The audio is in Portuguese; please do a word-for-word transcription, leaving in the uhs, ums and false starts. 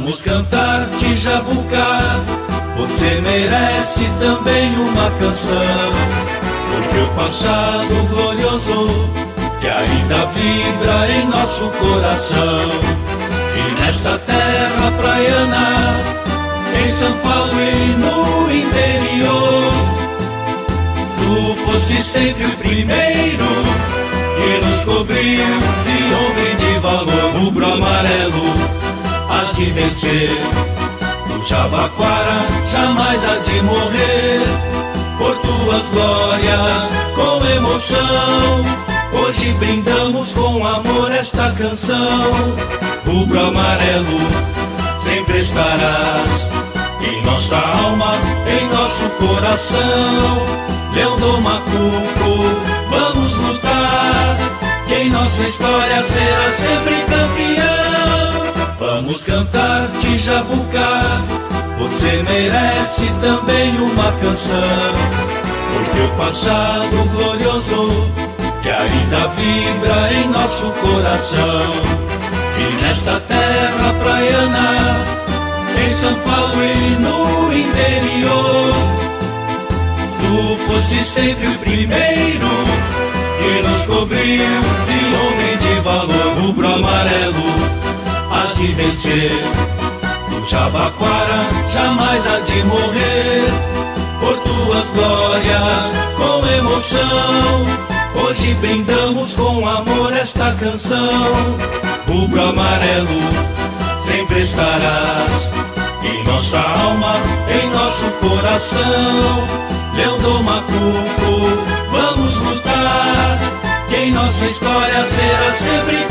Vamos cantar Tijabuca, você merece também uma canção, porque o passado glorioso que ainda vibra em nosso coração. E nesta terra praiana, em São Paulo e no interior, tu foste sempre o primeiro que nos cobriu de homem de valor. O Rubro amarelo hás de vencer, o Jabaquara jamais há de morrer. Por tuas glórias, com emoção, hoje brindamos com amor esta canção. Rubro amarelo, sempre estarás em nossa alma, em nosso coração. Leão do Macuco, vamos lutar, que em nossa história será sempre campeão. Vamos cantar Tijabuca, você merece também uma canção, porque o passado glorioso que ainda vibra em nosso coração. E nesta terra praiana, em São Paulo e no interior, tu foste sempre o primeiro que nos cobriu de homem de valor. Rubro amarelo hás de vencer, o Jabaquara jamais há de morrer. Por tuas glórias, com emoção, hoje brindamos com amor esta canção. Rubro amarelo, sempre estarás em nossa alma, em nosso coração. Leão do Macuco, vamos lutar, que em nossa história será sempre